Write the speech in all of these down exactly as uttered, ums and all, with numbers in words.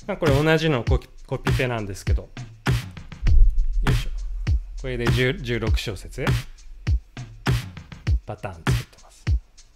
これ同じのコピ、コピペなんですけど、よいしょ。これでじゅう、じゅうろく小節パターン作ってます。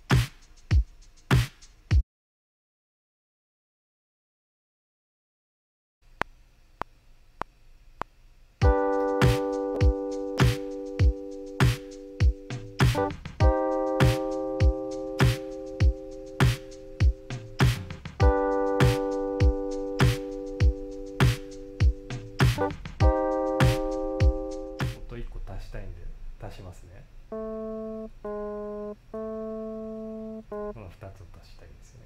音いっこ足したいんで足しますね。このふたつを足したいですね。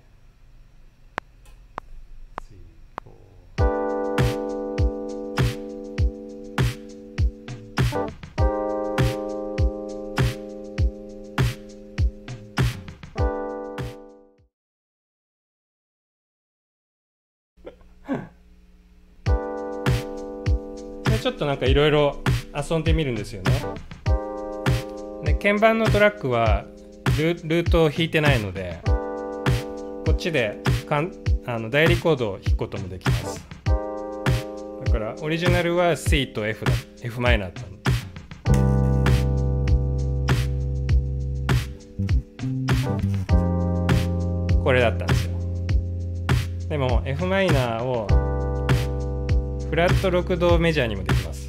でちょっとなんかいろいろ遊んでみるんですよね。で鍵盤のトラックはル, ルートを弾いてないので、こっちでかんあの代理コードを弾くこともできます。だからオリジナルは C と F だ F マイナーだったの。これだったんですよ。でも F マイナーをフラットろくどメジャーにもできます。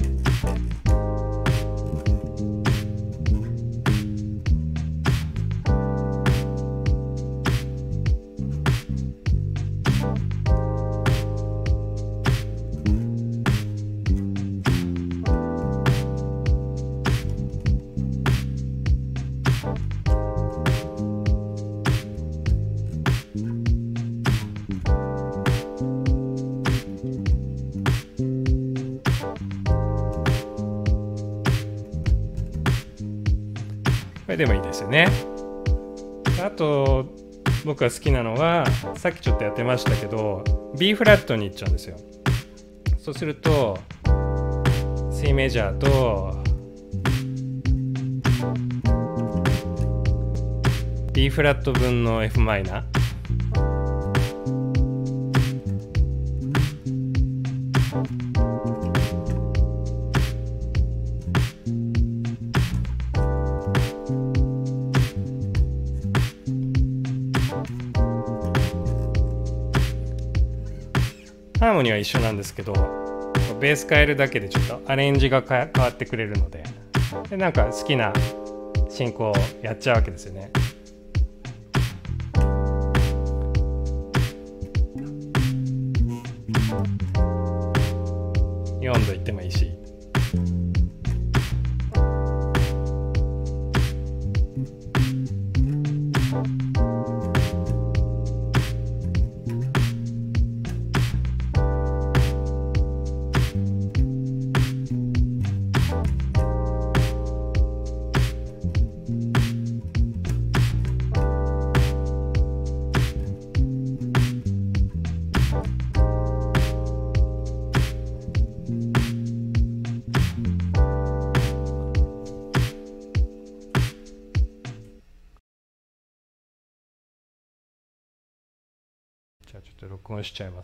これでもいいですよね。あと僕が好きなのは、さっきちょっとやってましたけど B フラットに行っちゃうんですよ。そうすると C メジャーと B フラット分の F マイナー、ハーモニーは一緒なんですけど、ベース変えるだけでちょっとアレンジが変わってくれるので、でなんか好きな進行をやっちゃうわけですよね。よんどいってもいいし。じゃあちょっと録音しちゃいます。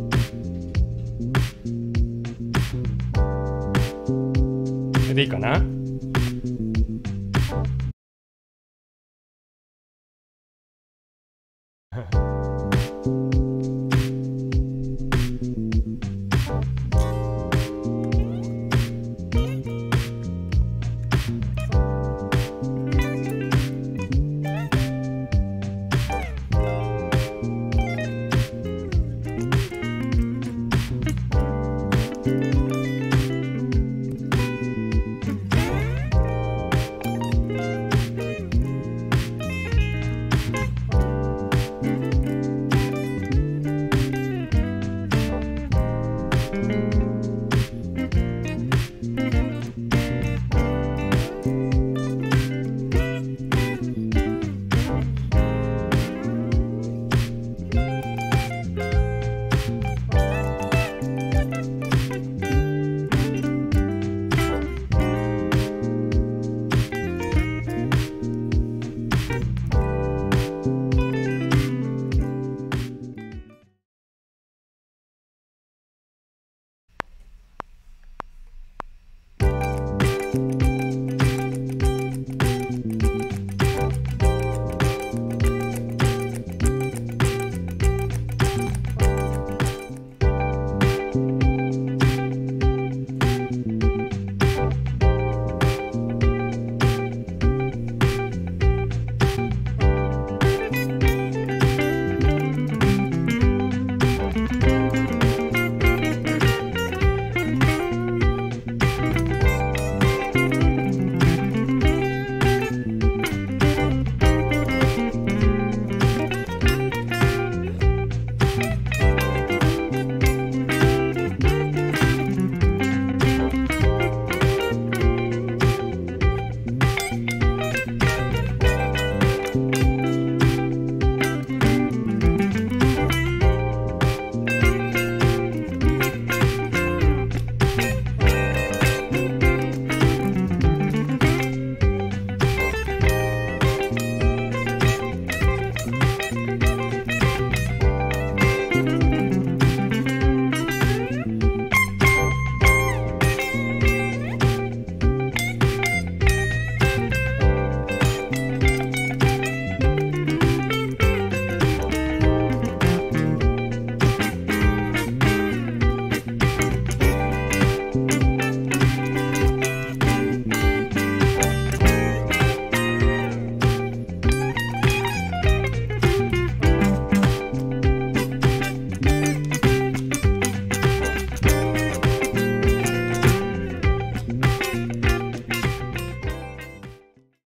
でいいかな。